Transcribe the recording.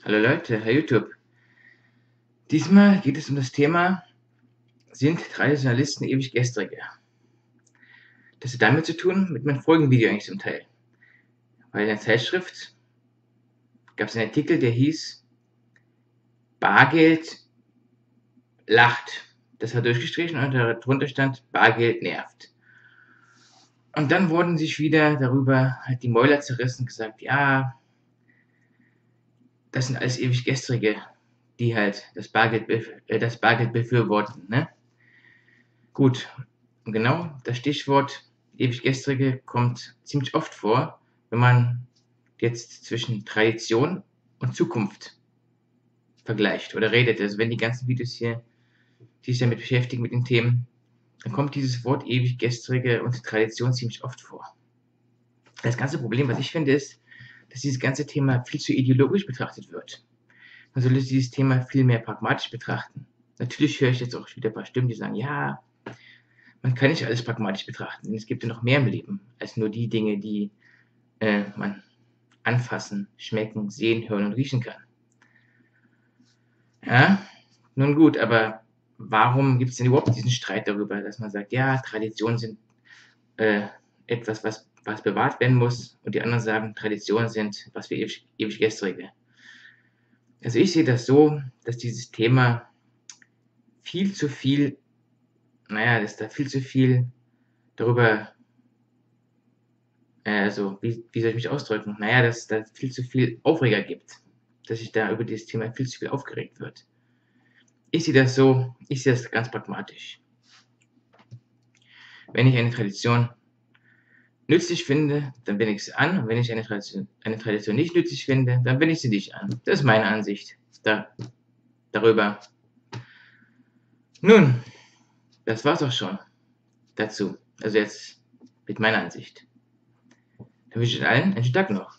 Hallo Leute, Herr YouTube. Diesmal geht es um das Thema, sind Traditionalisten ewig gestrige? Das hat damit zu tun mit meinem vorigen Video eigentlich zum Teil. Weil in der Zeitschrift gab es einen Artikel, der hieß Bargeld lacht. Das war durchgestrichen und darunter stand Bargeld nervt. Und dann wurden sich wieder darüber halt die Mäuler zerrissen und gesagt, ja, das sind alles ewig gestrige, die halt das Bargeld befürworten, ne? Gut, und genau das Stichwort ewig gestrige kommt ziemlich oft vor, wenn man jetzt zwischen Tradition und Zukunft vergleicht oder redet. Also wenn die ganzen Videos hier, die sich damit beschäftigen mit den Themen, dann kommt dieses Wort ewig gestrige und Tradition ziemlich oft vor. Das ganze Problem, was ich finde, ist, dass dieses ganze Thema viel zu ideologisch betrachtet wird. Man sollte dieses Thema viel mehr pragmatisch betrachten. Natürlich höre ich jetzt auch wieder ein paar Stimmen, die sagen, ja, man kann nicht alles pragmatisch betrachten, denn es gibt ja noch mehr im Leben als nur die Dinge, die man anfassen, schmecken, sehen, hören und riechen kann. Ja, nun gut, aber warum gibt es denn überhaupt diesen Streit darüber, dass man sagt, ja, Traditionen sind etwas, was bewahrt werden muss, und die anderen sagen, Traditionen sind was für ewig gestrige. Also ich sehe das so, dass dieses Thema viel zu viel, dass da viel zu viel darüber, also wie soll ich mich ausdrücken? Dass da viel zu viel Aufreger gibt, dass sich da über dieses Thema viel zu viel aufgeregt wird. Ich sehe das so, ich sehe das ganz pragmatisch. Wenn ich eine Tradition nützlich finde, dann wende ich sie an, und wenn ich eine Tradition nicht nützlich finde, dann wende ich sie nicht an. Das ist meine Ansicht darüber. Nun, das war's auch schon dazu. Also jetzt mit meiner Ansicht. Dann wünsche ich allen einen schönen Tag noch.